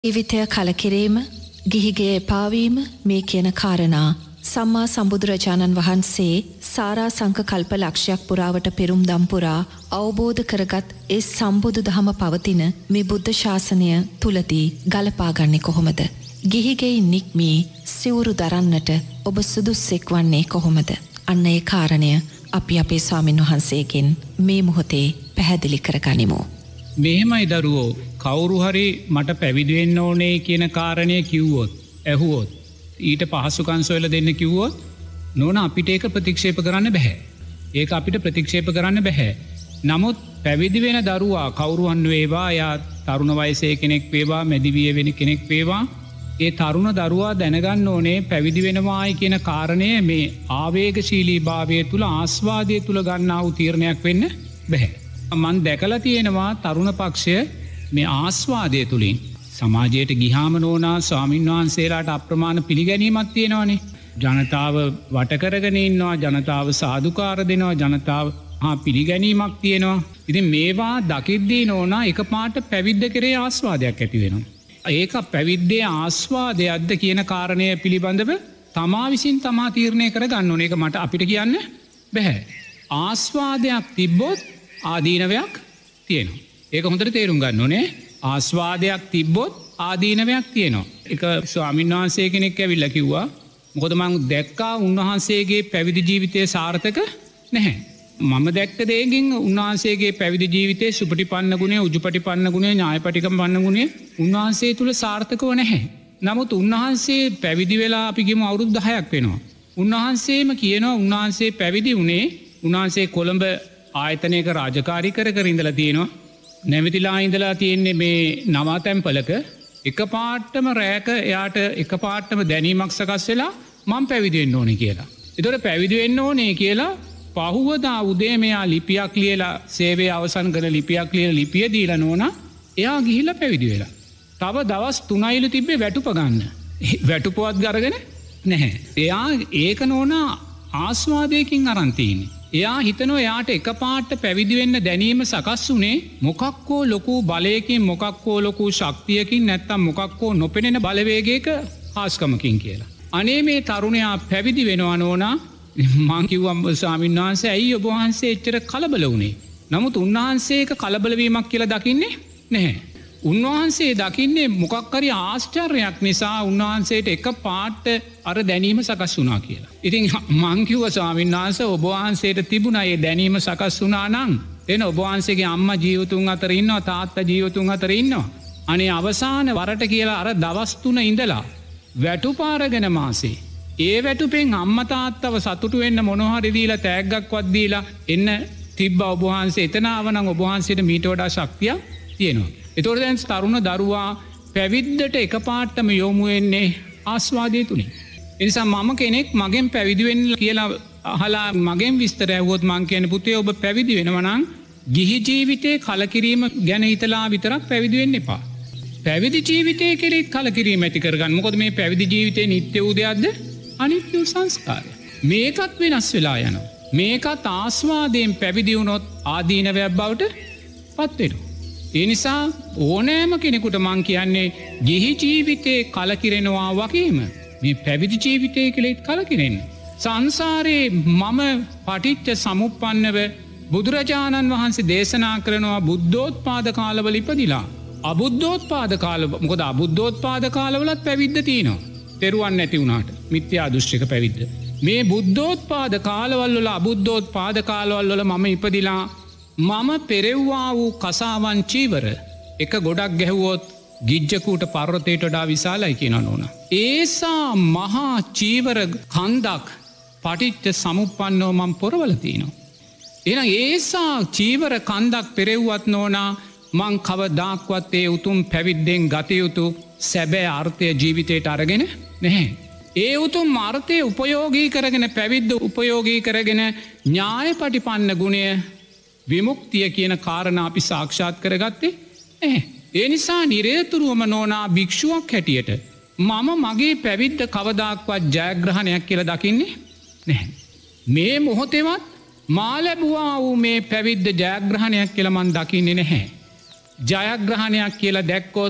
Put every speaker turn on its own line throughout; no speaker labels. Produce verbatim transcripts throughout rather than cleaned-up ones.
ජීවිතය කලකිරීම, ගිහිගේ එපාවීම මේ කියන කාරණා සම්මා සම්බුදුරජාණන් වහන්සේ සාරා සංක කල්ප ලක්ෂයක් පුරාවට පෙරුම් දම් පුරා අවබෝධ කරගත් ඒ සම්බුදු දහම පවතින මේ බුද්ධ ශාසනය තුලදී ගලපාගන්නේ කොහොමද? ගිහිගේ නික්මී සිවුරු දරන්නට ඔබ සුදුස්සෙක් වන්නේ කොහොමද? අන්න ඒ කාරණය අපි අපේ ස්වාමින් වහන්සේගෙන් මේ මොහොතේ පැහැදිලි කරගනිමු.
මෙහෙමයි දරුවෝ, කවුරු හරි මට පැවිදි වෙන්න ඕනේ කියන කාරණය කිව්වොත්, ඇහුවොත්, ඊට පහසුකම් සොයලා දෙන්න කිව්වොත් නෝන අපිට ඒක ප්‍රතික්ෂේප කරන්න බෑ. ඒක අපිට ප්‍රතික්ෂේප කරන්න බෑ. නමුත් පැවිදි වෙන දරුවා කවුරුන් වේවා, යා තරුණ වයසේ කෙනෙක් වේවා, මැදිවිය වෙන කෙනෙක් වේවා, ඒ තරුණ දරුවා දැනගන්න ඕනේ පැවිදි වෙනවායි කියන කාරණය මේ ආවේගශීලී භාවය තුළ, ආස්වාදය තුළ ගන්නා වූ තීරණයක් වෙන්න බැහැ. මන් දැකලා තියෙනවා තරුණ පක්ෂය මේ ආස්වාදය තුළින් සමාජයට ගිහාම නෝනා ස්වාමින් වහන්සේලාට අප්‍රමාණ පිළිගැනීමක් තියෙනවානේ. ජනතාව වටකරගෙන ඉන්නවා, ජනතාව සාදුකාර දෙනවා, ජනතාව හා පිළිගැනීමක් තියෙනවා. ඉතින් මේවා දකිද්දී නෝනා එක පාට පැවිද්ද කරේ ආස්වාදයක් ඇති වෙනවා. ඒක පැවිද්දේ ආස්වාදයක්ද කියන කාරණය පිළිබඳව තමා විසින් තමා තීරණය කර ගන්න ඕන. ඒක මට අපිට කියන්න බැහැ. ආස්වාදයක් තිබ්බොත් ආදීනවයක් තියෙනවා. ඒක හොඳට තේරුම් ගන්න ඕනේ. ආස්වාදයක් තිබ්බොත් ආදීනවයක් තියෙනවා. එක ස්වාමීන් වහන්සේ කෙනෙක් ඇවිල්ලා කිව්වා, මොකද මං දැක්කා උන්වහන්සේගේ පැවිදි ජීවිතය සාර්ථක නැහැ. මම දැක්ක දෙයකින් උන්වහන්සේගේ පැවිදි ජීවිතයේ සුපටිපන්න ගුණය, උජුපටිපන්න ගුණය, ඥායපටිපන්න ගුණය උන්වහන්සේ තුල සාර්ථකව නැහැ. නමුත් උන්වහන්සේ පැවිදි වෙලා අපි ගිමු අවුරුදු දහයක් වෙනවා. උන්වහන්සේම කියනවා උන්වහන්සේ පැවිදි වුණේ උන්වහන්සේ කොළඹ ආයතනයක රාජකාරී කර කර ඉඳලා තියෙනවා. නැවතිලා ඉඳලා තියෙන්නේ මේ නවාතැන්පලක. එක පාට්ටම රෑක එයාට එක පාට්ටම දැනීමක් සකස් වෙලා මං පැවිදි වෙන්න ඕනේ කියලා. ඒතකොට පැවිදි වෙන්න ඕනේ කියලා පහුවදා උදේ මෙයා ලිපියක් ලියලා, සේවය අවසන් කරන ලිපියක් ලියලා ලිපිය දීලා නෝනා එයා ගිහිල්ලා පැවිදි වෙලා. තව දවස් තුනයිලු තිබ්බේ වැටුප ගන්න. වැටුපවත් ගරගෙන නැහැ. එයා ඒක නෝනා ආස්වාදයකින් අරන් තියෙන්නේ. එයා හිතනෝ එයාට එක පාට පැවිදි වෙන්න දැනීම සකස් වුනේ මොකක්කෝ ලොකු බලයකින්, මොකක්කෝ ලොකු ශක්තියකින්, නැත්තම් මොකක්කෝ නොපෙනෙන බලවේගයක හාස්කමකින් කියලා. අනේ මේ තරුණයා පැවිදි වෙනවා නෝනා. මං කිව්වා ස්වාමීන් වහන්සේ ඇයි ඔබ වහන්සේ එච්චර කලබල වුණේ? නමුත් උන්වහන්සේ ඒක කලබල වීමක් කියලා දකින්නේ නැහැ. උන්වහන්සේ දකින්නේ මොකක් හරි ආශ්චර්යයක් නිසා උන්වහන්සේට එක පාට අර දැනීම සකස් වුණා කියලා. ඉතින් මං කිව්වා ස්වාමීන් වහන්සේ ඔබ වහන්සේට තිබුණා ඒ දැනීම සකස් වුණා නම් එන ඔබ වහන්සේගේ අම්මා ජීවතුන් අතර ඉන්නවා, තාත්තා ජීවතුන් අතර ඉන්නවා. අනේ අවසාන වරට කියලා අර දවස් තුන ඉඳලා වැටුප අරගෙන මාසේ ඒ වැටුපෙන් අම්මා තාත්තව සතුටු වෙන්න මොනවා හරි දීලා, තෑග්ගක්වත් දීලා එන්න තිබ්බ ඔබ වහන්සේ එතන ආවනම් ඔබ වහන්සේට මීට වඩා ශක්තියක් තියෙනවා. එතකොට දැන් තරුණ දරුවා පැවිද්දට එක පාටම යොමු වෙන්නේ ආස්වාදය තුලින්. ඒ නිසා මම කෙනෙක් මගෙන් පැවිදි වෙන්න කියලා අහලා මගෙන් විස්තර ඇහුවොත් මං කියන්නේ පුතේ ඔබ පැවිදි වෙනවා නම් ගිහි ජීවිතේ කලකිරීම ගැන හිතලා විතරක් පැවිදි වෙන්න එපා. පැවිදි ජීවිතේ කෙරෙහි කලකිරීම ඇති කරගන්න. මොකද මේ පැවිදි ජීවිතේ නිත්‍ය වූ දෙයක්ද? අනිත්‍ය සංස්කාරය. මේකත් වෙනස් වෙලා යනවා. මේකත් ආස්වාදයෙන් පැවිදි වුණොත් ආදීනවයක් බවට පත් වෙනවා. ඒ නිසා ඕනෑම කෙනෙකුට මං කියන්නේ ගිහි ජීවිතේ කලකිරෙනවා වගේම මේ පැවිදි ජීවිතය කෙලෙත් කලකිරෙන්න. සංසාරයේ මම පටිච්ච සමුප්පන්නව බුදුරජාණන් වහන්සේ දේශනා කරනවා බුද්ධෝත්පාද කාලවල ඉපදිලා. අබුද්ධෝත්පාද කාල, මොකද අබුද්ධෝත්පාද කාලවලත් පැවිද්ද තියෙනවා. තෙරුවන් නැති වුණාට මිත්‍යා දෘෂ්ටික පැවිද්ද. මේ බුද්ධෝත්පාද කාලවල වල, අබුද්ධෝත්පාද කාලවල වල මම ඉපදිලා මම පෙරෙව්වා වූ කසාවන් චීවර එක ගොඩක් ගැහුවොත් ගිජ්ජකූට පර්වතයට වඩා විශාලයි කියනවා නෝනා. ඒසා මහා චීවර කන්දක් පටිච්ච සමුප්පන්නව මම පොරවල තියෙනවා. එහෙනම් ඒසා චීවර කන්දක් පෙරෙව්වත් නෝනා මං කවදාක්වත් ඒ උතුම් පැවිද්දෙන් ගත යුතු සැබෑ අර්ථය ජීවිතයට අරගෙන නැහැ. ඒ උතුම් අර්ථය උපයෝගී කරගෙන, පැවිද්ද උපයෝගී කරගෙන ඥායපටිපන්න ගුණය, විමුක්තිය කියන කාරණා අපි සාක්ෂාත් කරගත්තේ නැහැ. ඒ නිසා නිරේතුරුවම නෝනා භික්ෂුවක් හැටියට මම මගේ පැවිද්ද කවදාක්වත් ජයග්‍රහණයක් කියලා දකින්නේ නැහැ. මේ මොහොතේවත් මා ලැබුවා වූ මේ පැවිද්ද ජයග්‍රහණයක් කියලා මන් දකින්නේ නැහැ. ජයග්‍රහණයක් කියලා දැක්කොත්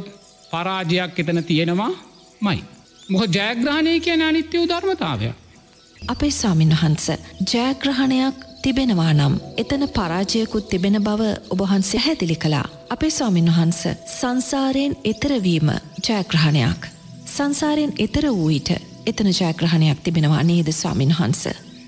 පරාජයක් එතන තියෙනවා මයි. මොකද ජයග්‍රහණය කියන්නේ අනිත්‍ය වූ ධර්මතාවයක්.
අපේ ස්වාමීන් වහන්ස ජයග්‍රහණයක් තිබෙනවා නම් එතන පරාජයකුත් තිබෙන බව ඔබ වහන්සේ පැහැදිලි කළා. අපේ ස්වාමීන් වහන්ස සංසාරයෙන් එතරවීම ජයග්‍රහණයක්. සංසාරයෙන් එතර වූ ඊට එතන ජයග්‍රහණයක් තිබෙනවා නේද ස්වාමීන් වහන්ස?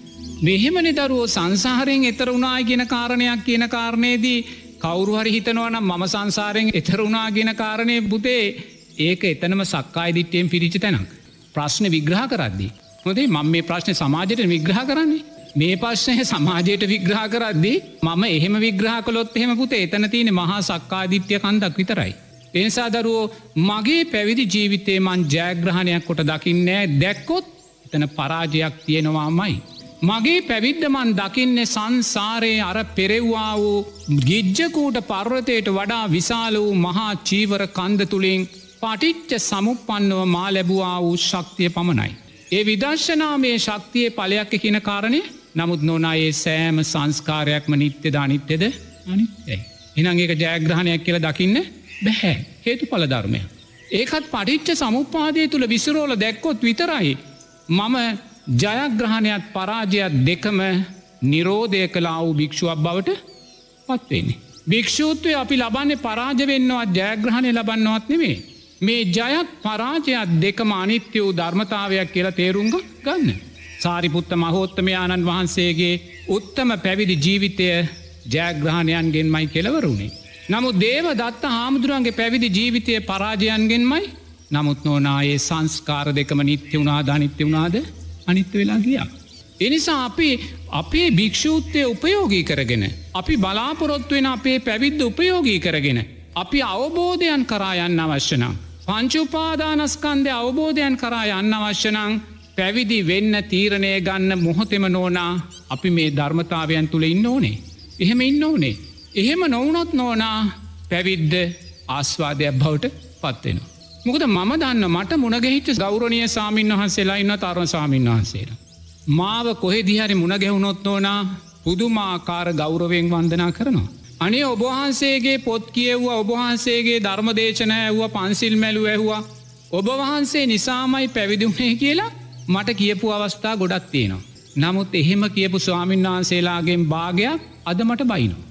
මෙහෙමනේ දරුවෝ සංසාරයෙන් එතර වුණායි කියන කාරණයක් කියන කාරණේදී කවුරු හරි හිතනවා නම් මම සංසාරයෙන් එතර වුණා කියන කාරණේ පුතේ ඒක එතනම සක්කාය දිට්ඨියෙන් පිරිච්ච තැනක්. ප්‍රශ්න විග්‍රහ කරද්දී මොකද මම මේ ප්‍රශ්නේ සමාජයට විග්‍රහ කරන්නේ. මේ ප්‍රශ්නේ සමාජයට විග්‍රහ කරද්දී මම එහෙම විග්‍රහ කළොත් එහෙම පුතේ එතන තියෙන මහා සක්කාය දිට්ඨිය කන්දක් විතරයි. ඒ නිසා දරුවෝ මගේ පැවිදි ජීවිතේ මං ජයග්‍රහණයක් කොට දකින්නේ දැක්කොත් එතන පරාජයක් තියෙනවාමයි. මගේ පැවිද්ද මන් දකින්නේ සංසාරයේ අර පෙරෙව්වා වූ ගිජ්ජකූට පර්වතයට වඩා විශාල වූ මහා චීවර කන්ද තුළින් පටිච්ච සමුප්පන්නව මා ලැබුවා වූ ශක්තිය පමණයි. ඒ විදර්ශනාමය ශක්තියේ පලයක් කියන කාරණය නමුත් නොනා ඒ සෑම සංස්කාරයක්ම නිත්‍යද අනිත්‍යද අනිත්‍යයි. එනං ඒක ජයග්‍රහණයක් කියලා දකින්න බැහැ. හේතු පල ධර්මය. ඒකත් පටිච්ච සමුප්පාදය තුළ විසිරෝල දැක්කොත් විතරයි. මම ජයග්‍රහණයක් පරාජයක් දෙකම නිරෝධය කලා වූ භික්ෂුවක් බවට පත්වෙන්නේ. භික්ෂූත්වය අපි ලබන්නේ පරාජ වෙන්නවත් ජයග්‍රහණය ලබන්නවත් නෙවේ. මේ ජයත් පරාජයක් දෙකම අනිත්‍ය වූ ධර්මතාවයක් කියලා තේරුම්ග ගන්න. සාරිපුත්ත මහෝත්තමයාණන් වහන්සේගේ උත්තම පැවිදි ජීවිතය ජයග්‍රහණයන්ගෙන් මයි කෙලවරුණේ. නමුත් දේව දත්ත හාමුදුරුවන්ගේ පැවිදි ජීවිතය පරාජයන්ගෙන්මයි නමුත් නොනායේ සංස්කාර දෙකම නිත්‍ය වුණාද අනිත්‍ය වුණාද අනිත්‍ය වෙලා ගියා. එනිසා අපි අපේ භික්ෂූත්වය උපයෝගී කරගෙන අපි බලාපොරොත්තු වෙන අපේ පැවිද්ද උපයෝගී කරගෙන අපි අවබෝධයන් කරා යන්න අවශ්‍යනම් පංචුපාදානස්කන්ධය අවබෝධයන් කරා යන්න අවශ්‍යනං පැවිදි වෙන්න තීරණය ගන්න මොහොතෙම නෝනා අපි මේ ධර්මතාවයන් තුළ ඉන්න ඕනේ. එහෙම ඉන්න ඕනේ. එහෙම නොවනොත් නෝනා පැවිද්ද ආස්වාදයක් බවට පත්වෙනවා. මොකද මම දන්න මට මුණගැහිච්ච ගෞරවනීය සාමීන් වහන්සේලා ඉන්න තරුණ සාමීන් වහන්සේලා. මාව කොහෙදිහරි මුණගැහුණොත් නෝනා පුදුමාකාර ගෞරවයෙන් වන්දනා කරනවා. අනේ ඔබවහන්සේගේ පොත් කියව්වා ඔබවහන්සේගේ ධර්මදේශන ඇව්වා පන්සිල් මැලු ඇහවා ඔබවහන්සේ නිසාමයි පැවිදුනේ කියලා මට කියපු අවස්ථා ගොඩක් තියෙනවා. නමුත් එහෙම කියපු ස්වාමීන් වහන්සේලාගෙන් භාගයක් අද මට බයිනවා.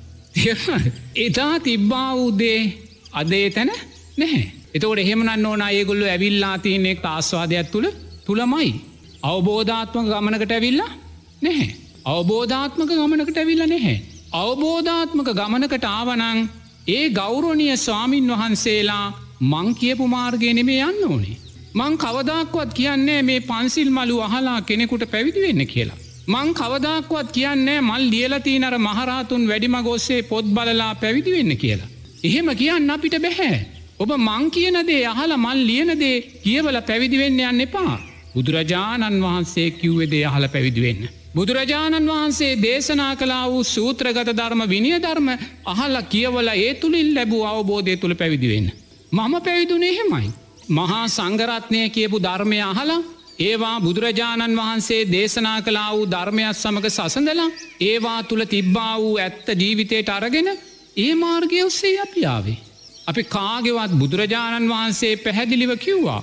එදා තිබ්බා වූදේ අදේ තැන නැහැ. එතකොට එහෙමනන්න ඕන ඒගොල්ලු ඇවිල්ලා තියනෙක් ආස්වාදයක් තුළ තුළමයි. අවබෝධාත්මක ගමනකට ඇවිල්ලා නැහැ. අවබෝධාත්මක ගමනකට ඇවිල්ල නැහැ. අවබෝධාත්මක ගමනකට ආවනං ඒ ගෞරෝණිය ස්වාමීන් වහන්සේලා මං කියපු මාර්ගය නෙමේ යන්න ඕනේ. මං කවදක්වත් කියන්නේ මේ පන්සිල් මලු අහලා කෙනෙකුට පැවිදිවෙන්න කියලා. මං කවදක්වත් කියන්නේ මල් ලියලති නර මහරහතුන් වැඩිම ගොස්සේ පොත් බලලා පැවිදිවෙන්න කියලා. එහෙම කියන්න අපිට බැහැ. ඔබ මං කියනදේ අහල මල් ලියනදේ කියවල පැවිදිවෙන්න යන්න එපා. බුදුරජාණන් වහන්සේ කිව්වෙදේ අහල පැවිදිවෙන්න. බුදුරජාණන් වහන්සේ දේශනා කලා වූ සූත්‍රගත ධර්ම විනය ධර්ම අහල කියවල ඒ තුළින් ලැබූ අවබෝධය තුළ පැවිදිවෙන්න. මම පැවිදුනේ හෙමයි. මහා සංගරත්නය කියපු ධර්මය අහලා ඒවා බුදුරජාණන් වහන්සේ දේශනා කලා වූ ධර්මයක් සමඟ සසඳලා ඒවා තුළ තිබ්බා වූ ඇත්ත ජීවිතයට අරගෙන ඒ මාර්ගය ඔස්සේ අපි ආවේ. අපි කාගෙවත් බුදුරජාණන් වහන්සේ පැහැදිලිව කිව්වා.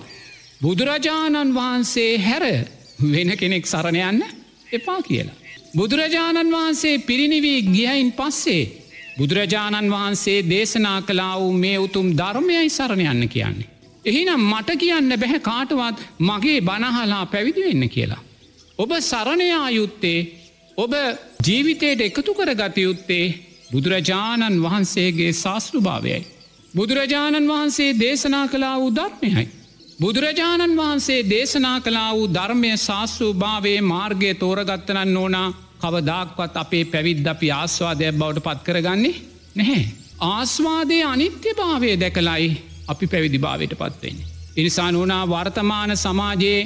බුදුරජාණන් වහන්සේ හැර වෙන කෙනෙක් සරණයන්න එපා කියලා. බුදුරජාණන් වහන්සේ පිරිනිවී ගියයින් පස්සේ බුදුරජාණන් වහන්සේ දේශනා කලා වූ මේ උතුම් ධර්මයයි සරණයන්න කියන්නේ. එහිනම් මට කියන්න බැහැ කාටවත් මගේ බනහලා පැවිදිවෙන්න කියලා. ඔබ සරණයා යුත්තේ ඔබ ජීවිතයට එකතු කර ගත යුත්තේ බුදුරජාණන් වහන්සේගේ ශාස්තෘභාවයයි. බුදුරජාණන් වහන්සේ දේශනා කලා වූ ධර්මයයි. බුදුරජාණන් වහන්සේ දේශනා කලා වූ ධර්මය ශාස්තෘභාවේ මාර්ගය තෝරගත්තනන්න ඕනා කවදාක්වත් අපේ පැවිද්ද අපි ආස්වාදයක් බවට පත් කරගන්නේ නැහැ. ආස්වාදය අනිත්‍ය භාවය දැකලයි අපි පැවිදි භාවයට පත්වෙන්නේ. ඉනිසා නොනා වර්තමාන සමාජයේ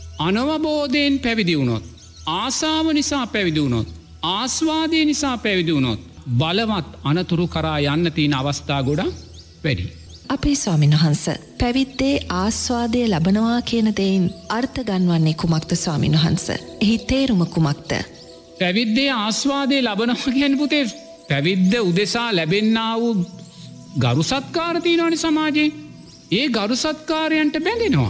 අනවබෝධයෙන් පැවිදි වුණොත්. ආසාාව නිසා පැවිදි වුණොත්. ආස්වාදය නිසා පැවිදි වුණොත්. බලවත් අනතුරු කරා යන්න තියෙන අවස්ථා ගොඩා වැඩි.
අපේ ස්වාමීන් වහන්ස පැවිද්දේ ආස්වාදය ලබනවා කියන දෙයින් අර්ථ ගන්වන්නේ කුමක්ද ස්වාමීන් වහන්ස? එහි තේරුම කුමක්ද?
පැවිද්දේ ආස්වාදය ලබනවා කියන පුතේ පැවිද්ද උදෙසා ලැබෙන්නා වූ ගරු සත්කාර තියෙනවනේ සමාජයේ. ඒ ගරු සත්කාරයන්ට බැඳෙනවා.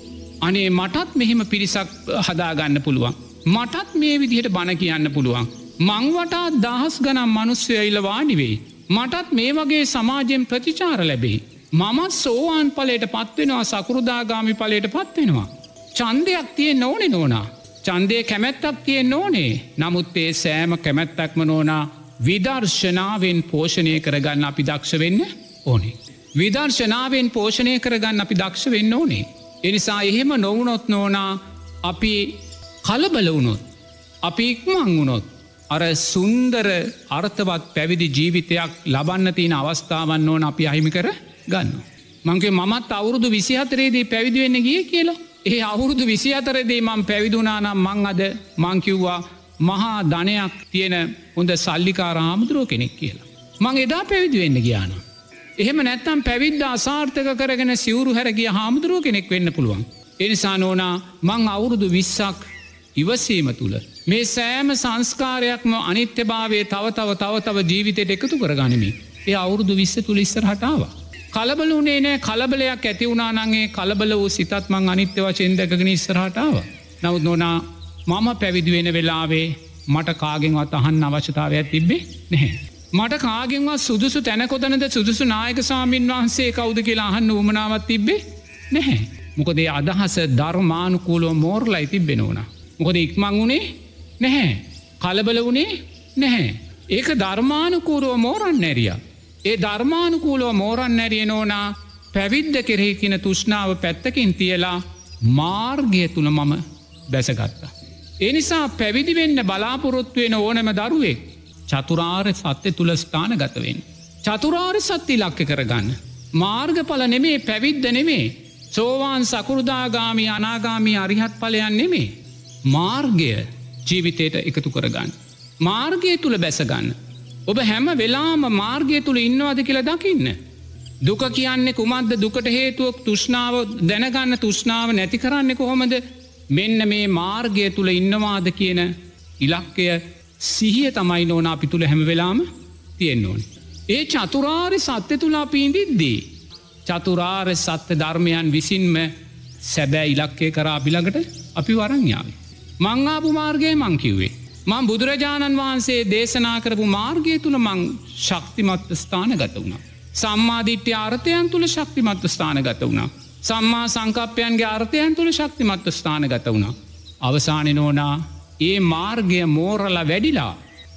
අනේ මටත් මෙහෙම පිරිසක් හදාගන්න පුළුවන්. මටත් මේ විදිහට බණ කියන්න පුළුවන්. මං වටා දහස් ගණන් මිනිස්සු ඇවිල්ලා වාඩි වෙයි. මටත් මේ වගේ සමාජයෙන් ප්‍රතිචාර ලැබෙයි. මමත් සෝවාන් ඵලයට පත් වෙනවා, සකෘදාගාමි ඵලයට පත් වෙනවා. ඡන්දයක් තියෙන්න ඕනේ නෝනා. ඡන්දේ කැමැත්තක් තියෙන්න ඕනේ. නමුත් ඒ සෑම කැමැත්තක්ම නෝනා විදර්ශනාවෙන් පෝෂණය කරගන්න අපි දක්ෂ වෙන්න ඕනේ. විදර්ශනාවෙන් පෝෂණය කරගන්න අපි දක්ෂ වෙන්න ඕනේ. එනිසා එහෙම නොවුනොත් නෝනා අපි කලබල වුණොත්, අපි ඉක්මන් වුණොත් අර සුන්දර අර්ථවත් පැවිදි ජීවිතයක් ලබන්න තියෙන අවස්ථාවන් ඕන අපි අහිමි කර ගන්න. මංගේ මමත් අවුරුදු විසිහතරේදී පැවිදි වෙන්න ගියේ කියලා. ඒ අවුරුදු විසිහතරේදී මම පැවිදුණා නම් මං අද මං කිව්වා මහා ධනයක් තියෙන හොඳ සල්ලිකාර හාමුදුරුවෝ කෙනෙක් කියලා. මං එදා පැවිදි වෙන්න ගියා නම්. එහෙම නැත්තම් පැවිද්ද අසාර්ථක කරගෙන සිවුරු හැර ගිය හාමුදුරුවෝ කෙනෙක් වෙන්න පුළුවන්. ඒ නිසා නෝනා මං අවුරුදු විස්සක් ඉවසීම තුළ මේ සෑම සංස්කාරයක්ම අනිත්‍යභාවයේ තව තව තව තව ජීවිතයට එකතු කරගනිමි. ඒ අවුරුදු විස්ස තුළ ඉස්සරහට ආවා. කලබල වුණේ නෑ. කලබලයක් ඇති වුණා නම් ඒ කලබල වූ සිතත් මං අනිත්‍ය වශයෙන් දැකගෙන ඉස්සරහට ආවා. නමුත් නෝනා මම පැවිදි වෙන වෙලාවේ මට කාගෙන්වත් අහන්න අවශ්‍යතාවයක් තිබ්බේ නැහැ. මට කාගෙන්වත් සුදුසු තැන කොතනද සුදුසු නායක ස්වාමීන් වහන්සේ කවුද කියලා අහන්න උවමනාවක් තිබ්බේ නැහැ. මොකද ඒ අදහස ධර්මානුකූලව මෝරලයි තිබ්බේ නෝනා. මොකද ඉක්මන් වුණේ නැහැ. කලබල වුණේ නැහැ. ඒක ධර්මානුකූලව මෝරන්න ඇරියා. ඒ ධර්මානුකූලව මෝරන්න ඇරිය නෝනා පැවිද්ද කෙරෙහි කින තෘෂ්ණාව පැත්තකින් තියලා මාර්ගය තුල මම බැසගත්තා. ඒ නිසා පැවිදි වෙන්න බලාපොරොත්තු වෙන ඕනෑම දරුවෙක් චතුරාර්ය සත්‍ය තුල ස්ථානගත වෙන්න. චතුරාර්ය සත්‍ය ඉලක්ක කරගන්න. මාර්ගඵල නෙමේ, පැවිද්ද නෙමේ, සෝවාන් සකෘදාගාමි අනාගාමි අරිහත් ඵලයන් නෙමේ. මාර්ගය ජීවිතයට එකතු කරගන්න. මාර්ගය තුල බැසගන්න. ඔබ හැම වෙලාම මාර්ගය තුල ඉන්නවද කියලා දකින්න. දුක කියන්නේ කුමක්ද? දුකට හේතුවක් තෘෂ්ණාව දැනගන්න. තෘෂ්ණාව නැති කරන්නේ කොහොමද? මෙන්න මේ මාර්ගය තුල ඉන්නවාද කියන ඉලක්කය සිහිය තමයි නෝන අපි තුල හැම වෙලාම තියෙන්න ඕනේ. ඒ චතුරාර්ය සත්‍ය තුල අපි ඉඳිද්දී චතුරාර්ය සත්‍ය ධර්මයන් විසින්ම සැබෑ ඉලක්කය කරා අපි ළඟට අපි වරන් යාවේ. මං ආපු මාර්ගය මං කිව්වේ. මං බුදුරජාණන් වහන්සේ දේශනා කරපු මාර්ගය තුල මං ශක්තිමත් ස්ථානගත වුණා. සම්මා දිට්ඨිය අර්ථයන් තුල ශක්තිමත් ස්ථානගත වුණා. සම්මා සංකප්පයන්ගේ අර්ථයන් තුල ශක්තිමත් ස්ථානගත වුණා. අවසානයේ නෝනා ඒ මාර්ගය මෝරලා වැඩිලා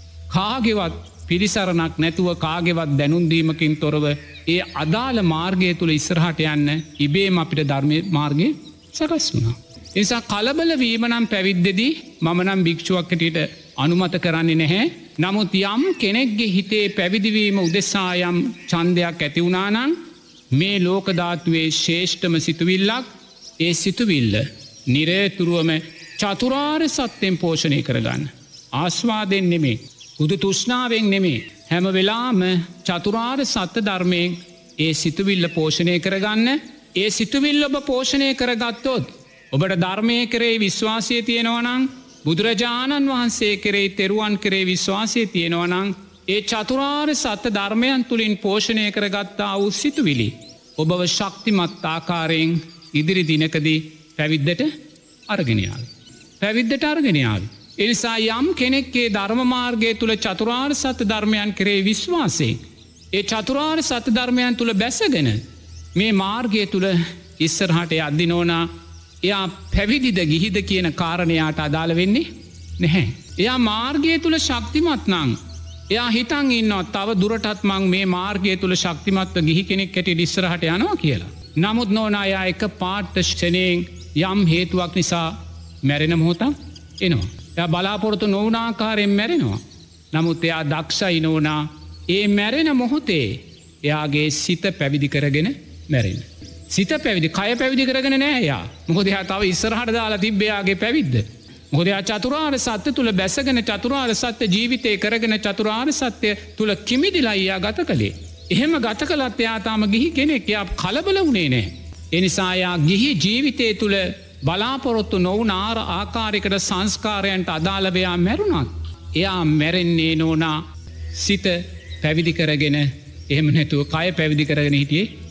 කාගේවත් පිළිසරණක් නැතුව කාගේවත් දැනුම් දීමකින් තොරව ඒ අදාළ මාර්ගය තුල ඉස්සරහට යන්න ඉබේම අපිට ධර්මයේ මාර්ගය සකස් වුණා. ඒ නිසා කලබල වීම නම් පැවිද්දේදී මම නම් භික්ෂුවක් හැටියට අනුමත කරන්නේ නැහැ. නමුත් යම් කෙනෙක්ගේ හිතේ පැවිදි වීම උදෙසා යම් ඡන්දයක් ඇති වුණා නම් මේ ලෝක ධාතුවේ ශ්‍රේෂ්ඨම සිතුවිල්ලක් ඒ සිතුවිල්ල නිරේතුරුවම චතුරාර්ය සත්‍යයෙන් පෝෂණය කරගන්න. ආස්වාදයෙන් නෙමේ, හුදු තෘෂ්ණාවෙන් නෙමේ, හැම වෙලාම චතුරාර්ය සත්‍ය ධර්මයෙන් ඒ සිතුවිල්ල පෝෂණය කරගන්න. ඒ සිතුවිල්ල ඔබ පෝෂණය කරගත්තොත් ඔබට ධර්මයේ කෙරෙහි විශ්වාසය තියෙනවා නම්, බුදුරජාණන් වහන්සේ කෙරෙහි තෙරුවන් කෙරෙහි විශ්වාසය තියෙනවා නම්, ඒ චතුරාර්ය සත්‍ය ධර්මයන් තුලින් පෝෂණය කරගත්තා වූ සිතුවිලි ඔබව ශක්තිමත් ආකාරයෙන් ඉදිරි දිනකදී පැවිද්දට අරගෙන යාවි. පැවිද්දට අරගෙන යාවි. ඒ නිසා යම් කෙනෙක්ගේ ධර්ම මාර්ගය තුල චතුරාර්ය සත්‍ය ධර්මයන් කෙරෙහි විශ්වාසයෙන් ඒ චතුරාර්ය සත්‍ය ධර්මයන් තුල බැසගෙන මේ මාර්ගය තුල ඉස්සරහට යද්දී නෝනා එයා පැවිදිද ගිහිද කියන කාරණයට අදාළ වෙන්නේ නැහැ. එයා මාර්ගය තුල ශක්තිමත් නම් එයා හිතන් ඉන්නවා තව දුරටත් මං මේ මාර්ගය තුල ශක්තිමත්ව ගිහි කෙනෙක් හැටියට ඉස්සරහට යනවා කියලා. නමුත් නෝනා එයා එක පාට ක්ෂණයෙන් යම් හේතුවක් නිසා මැරෙන මොහොතක් එනවා. එයා බලාපොරොත්තු නොවුන ආකාරයෙන් මැරෙනවා. නමුත් එයා දක්ෂයි නෝනා ඒ මැරෙන මොහොතේ එයාගේ සිත පැවිදි කරගෙන මැරෙන. සිත පැවිදි, කය පැවිදි කරගෙන නෑ එයා. මොකද එයා තව ඉස්සරහට දාලා තිබ්බේ එයාගේ පැවිද්ද. මොකද එයා චතුරාර්ය සත්‍ය තුල බැසගෙන චතුරාර්ය සත්‍ය ජීවිතේ කරගෙන චතුරාර්ය සත්‍ය තුල කිමිදිලා එයා ගත කළේ. එහෙම ගත කළත් එයා තාම ගිහි කෙනෙක්. එයා කලබල වුණේ නෑ. ඒ නිසා එයා ගිහි ජීවිතේ තුල බලාපොරොත්තු නොවුන ආකාරයකට සංස්කාරයන්ට අදාළව එයා මැරුණත් එයා මැරෙන්නේ නෝනා සිත පැවිදි කරගෙන, එහෙම නැතුව කය පැවිදි කරගෙන හිටියේ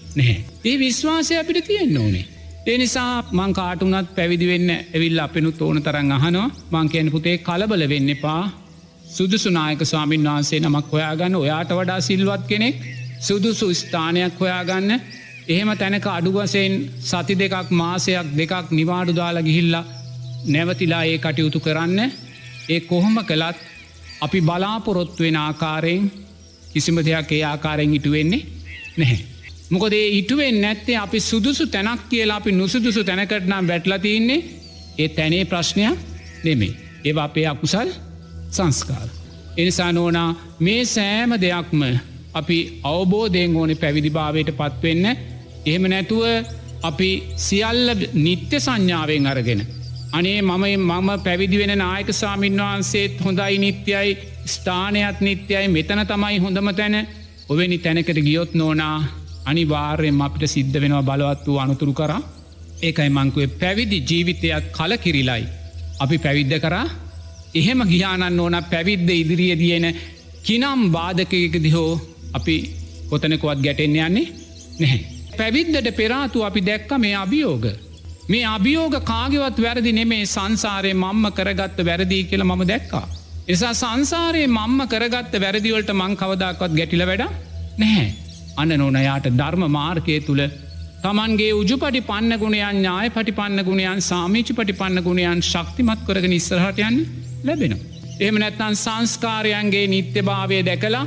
නැහැ. ඒ විශ්වාසය අපිට තියෙන්න ඕනේ. ඒ නිසා මං කාටුනත් පැවිදි වෙන්න ඇවිල්ලා අපිනුත් ඕන තරම් අහනවා. මං කියන්නේ පුතේ කලබල වෙන්න එපා. සුදුසු නායක ස්වාමීන් වහන්සේ නමක් හොයාගන්න. ඔයාට වඩා සිල්වත් කෙනෙක් සුදුසු ස්ථානයක් හොයාගන්න. එහෙම තැනක අඩු වශයෙන් සති දෙකක් මාසයක් දෙකක් නිවාඩු දාලා ගිහිල්ලා නැවතිලා ඒ කටයුතු කරන්න. ඒ කොහොම කළත් අපි බලාපොරොත්තු වෙන ආකාරයෙන් කිසිම දෙයක් ඒ ආකාරයෙන් ඉටු වෙන්නේ නැහැ. මොකද ඒ ඉටු වෙන්නේ නැත්තේ අපි සුදුසු තැනක් කියලා අපි නුසුදුසු තැනකට නම් වැටලා තින්නේ. ඒ තැනේ ප්‍රශ්නයක් නෙමෙයි. ඒවා අපේ අකුසල් සංස්කාර. ඒ නිසා නෝනා මේ සෑම දෙයක්ම අපි අවබෝධයෙන් ඕනේ පැවිදිභාවයට පත්වෙන්න. එහෙම නැතුව අපි සියල්ල නිත්‍ය සංඥාවෙන් අරගෙන අනේ මම මම පැවිදි වෙන නායක ස්වාමීන් වහන්සේත් හොඳයි නිත්‍යයි ස්ථානයත් නිත්‍යයි මෙතන තමයි හොඳම තැන ඔවෙනි තැනකට ගියොත් නෝනා අනිවාර්යෙන්ම අපිට සිද්ධ වෙනවා බලවත් වූ අනතුරු කරා. ඒකයි මංකුවේ පැවිදි ජීවිතයත් කලකිරිලයි අපි පැවිද්ද කරා. එහෙම ගියානන්න ඕන පැවිද්ද ඉදිරියේදීන කිනම් බාධකයකදි හෝ අපි කොතනකුවත් ගැටෙන්න යන්නේ නැහැ. පැවිද්දට පෙරාතු අපි දැක්ක මේ අභියෝග. මේ අභියෝග කාගවත් වැරදි නෙමේ සංසාරය මම්ම කරගත්ත වැරදිී කියල මම දැක්කා. එසා සංසාරයේ මම්ම කරගත්ත වැරදිවලට මං කවදක්වත් ගැටිල වැඩ නැහැ. අන්න නොනයාට ධර්ම මාර්කය තුළ තමන්ගේ උජුපටි පන්න ගුණයන් ඥාය පටි පන්න ගුණයන් සාමීචි පටි පන්න ගුණයන් ශක්තිමත් කරගෙන ඉස්සරහටයන් ලැබෙනවා. එහෙම නැත්තන් සංස්කාරයන්ගේ නිත්‍ය භාවය දැකලා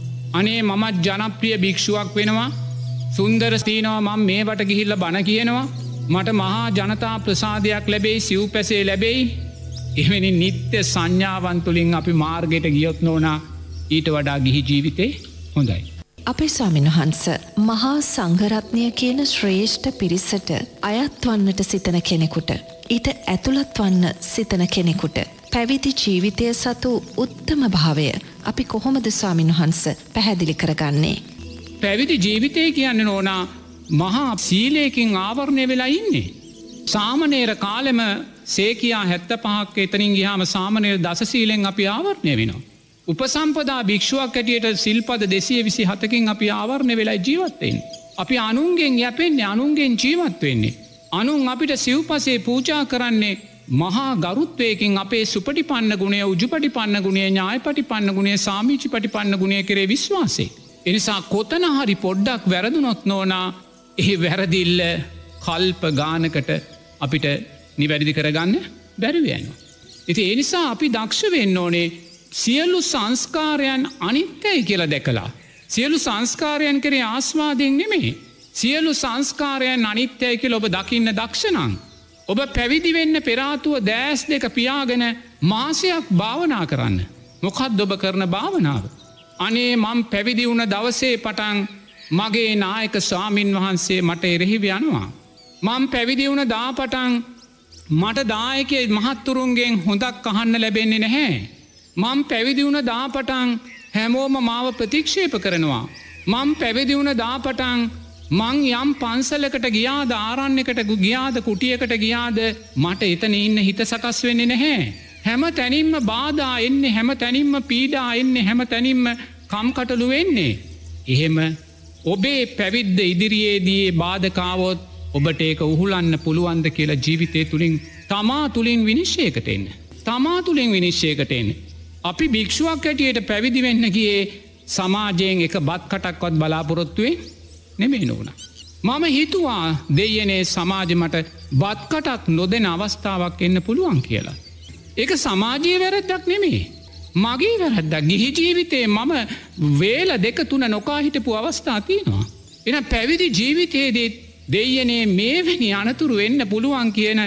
අනේ මමත් ජනප්‍රිය භික්ෂුවක් වෙනවා සුන්දර ස්තීනවා මං මේවට ගිහිල්ල බණ කියනවා මට මහා ජනතා ප්‍රසාදයක් ලැබෙයි සිව් පැසේ ලැබෙයි. එවැනි නිත්‍ය සංඥාවන්තුලින් අපි මාර්ගයට ගියොත් නෝනා ඊට වඩා ගිහි ජීවිතේ හොඳයි.
අපේ ස්වාමීන් වහන්ස මහා සංඝරත්නය කියන ශ්‍රේෂ්ඨ පිරිසට අයත් වන්නට සිතන කෙනෙකුට ඊට ඇතුළත් වන්න සිතන කෙනෙකුට පැවිදි ජීවිතය සතු උත්තම භාවය අපි කොහොමද ස්වාමීන් වහන්ස පැහැදිලි කරගන්නේ.
පැවිදි ජීවිතය කියන්න නෝනා මහා සීලයකින් ආවරණය වෙලා ඉන්නේ. සාමනේර කාලෙම සේකයා හැත්ත පහක් එතනින් ගියාම සාමනේර දසසීලෙන් අපි ආවරණය වෙනවා. උපසම්පදා භික්ෂුවක් ඇටියට සිල්පද දෙසිය විසි හතකින් අපි ආවරණය වෙලා ජීවත්තයෙන්. අපි අනුන්ගෙන් යැපෙන්නේ අනුන්ගෙන් ජීවත් වෙන්නේ. අනුන් අපිට සිව්පසේ පූජා කරන්නේ මහා ගරුත්වයකින් අපේ සුපටි පන්න ගුණේ උජුපටි පන්න ගුණේ ඥායපටි පන්න ගුණේ සාමීචි පටි පන්න ගුණේ කරේ විශ්වාසේ. එනිසා කොතන හරි පොඩ්ඩක් වැරදුනොත් නෝනා එහි වැරදිල්ල කල්ප ගානකට අපිට නිවැරදි කරගන්න බැරිවයනවා. ඉති එනිසා අපි දක්ෂ වෙන්න ඕනේ සියලු සංස්කාරයන් අනිත්‍යයි කියලා දැකලා. සියලු සංස්කාරයන් කරේ ආස්වාදයෙන් නෙමේ. සියලු සංස්කාරයන් අනිත්‍යයි කියල ඔබ දකින්න දක්ෂණං. ඔබ පැවිදි වෙන්න පෙරාතුව දෑස් දෙක පියාගෙන මාසයක් භාවනා කරන්න. මොකත් ඔබ කරන භාවනාව. අනේ මං පැවිදි වුණ දවසේ පටන් මගේ නායක ස්වාමීන් වහන්සේ මට එරෙහිව යනවා. මං පැවිදි වුණ දාපටන් මට දායකය මහත්තුරුන්ගෙන් හොඳක් අහන්න ලැබෙන්නේ නැහැ. මං පැවිදි වුණ දාපටන් හැමෝම මාව ප්‍රතික්ෂේප කරනවා. මං පැවිදි වුණ දාපටන් මං යම් පන්සලකට ගියාද ආරන්නකට ගියාද කුටියකට ගියාද මට එතන ඉන්න හිත සකස් වෙන්නේ නැහැ. හැම තැනින්ම බාධා එන්නේ හැම තැනින්ම පීඩා එන්නේ හැම තැනින්ම කම්කටලු වෙන්නේ. එහෙම ඔබේ පැවිද්ද ඉදිරියේදී බාධකාවොත් ඔබට ඒක උහුලන්න පුළුවන්ද කියලා ජීවිතය තුළින් තමා තුළින් විනිශ්චයකට එන්න. තමා තුළින් විනිශ්චයකට එන්න. අපි භික්ෂුවක් ඇටියට පැවිදි වෙන්න ගියේ සමාජයෙන් එක බත් කටක්වත් බලාපොරොත්තුවේ නෙමේ නෝන. මම හිතුවා දෙයනේ සමාජ මට බත්කටක් නොදෙන අවස්ථාවක් එන්න පුළුවන් කියලා. ඒක සමාජයේ වැරැද්දක් නෙමේ. මගේ වැරැද්දක් ගිහි ජීවිතේ මම වේල දෙක තුන නොකා හිටපු අවස්ථා තියෙනවා. එන පැවිදි ජීවිතයේදී දෙයනේ මේවැනි අනතුරු වෙන්න පුළුවන් කියන